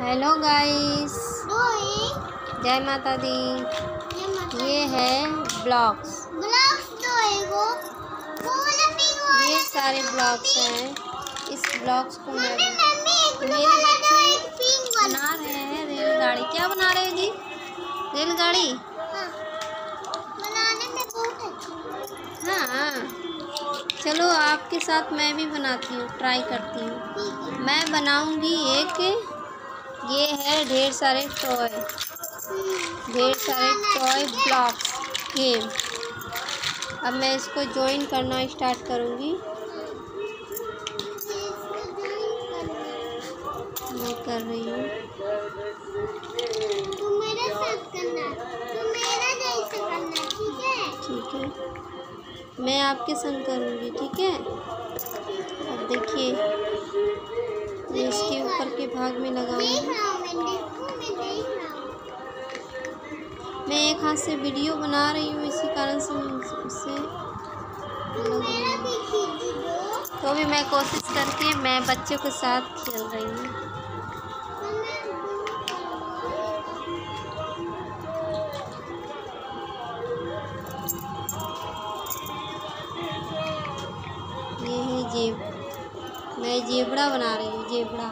Hello guys, जय माता दी। ये है ब्लॉक्स। ये सारे ब्लॉक्स हैं। इस ब्लॉक्स को मेरे बच्चे बना रहे हैं रेलगाड़ी। क्या बना रहे हो जी? रेलगाड़ी। बनाने में बहुत अच्छा। हाँ, चलो आपके साथ मैं भी बनाती हूँ, ट्राई करती हूँ। मैं बनाऊंगी एक, ये है ढेर सारे टॉय ब्लॉक्स गेम। अब मैं इसको ज्वाइन करना स्टार्ट करूँगी। मैं कर रही हूँ। तू मेरे साथ करना, तू मेरा जैसे करना, ठीक है? ठीक है, मैं आपके संग करूँगी, ठीक है? अब देखिए, ये इसके ऊपर के भाग में लगाऊंगी। मैं एक हाथ से वीडियो बना रही हूँ, इसी कारण से उससे तो भी मैं कोशिश करके मैं बच्चों के साथ खेल रही हूँ। ये है मैं जेबड़ा बना रही हूँ। जेबड़ा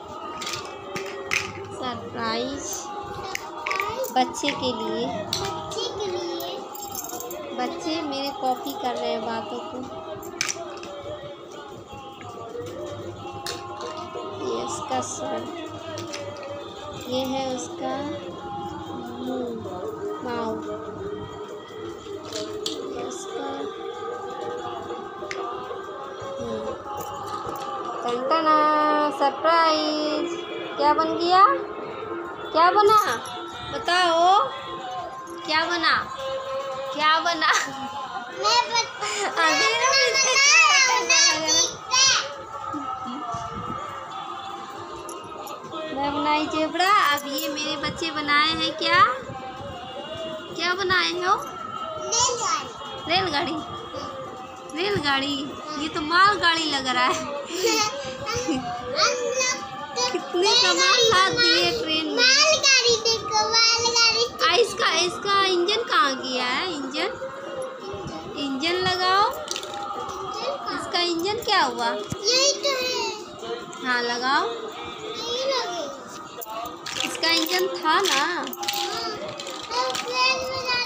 सरप्राइज बच्चे के लिए। बच्चे मेरे कॉपी कर रहे हैं बातों को। ये इसका सर, ये है उसका मुंह, माउथ, इसका टंटना सरप्राइज। क्या बन गया? क्या बना? बताओ, क्या बना? क्या बना? मैं बनाई जेबड़ा। अब ये मेरे बच्चे बनाए हैं क्या? क्या बनाए हो? रेलगाड़ी। रेलगाड़ी, ये तो मालगाड़ी लग रहा है। कितने सामान लाद दिए ट्रेन में। मालगाड़ी देखो, मालगाड़ी। इसका इंजन कहाँ गया है? इंजन लगाओ। इसका इंजन क्या हुआ? यही तो है। हाँ, लगाओ। नहीं लगे। इसका इंजन था ना। ट्रेन में